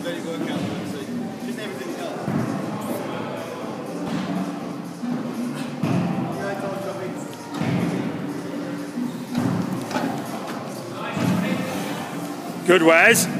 ready workout, so just everything else. Good, Waz.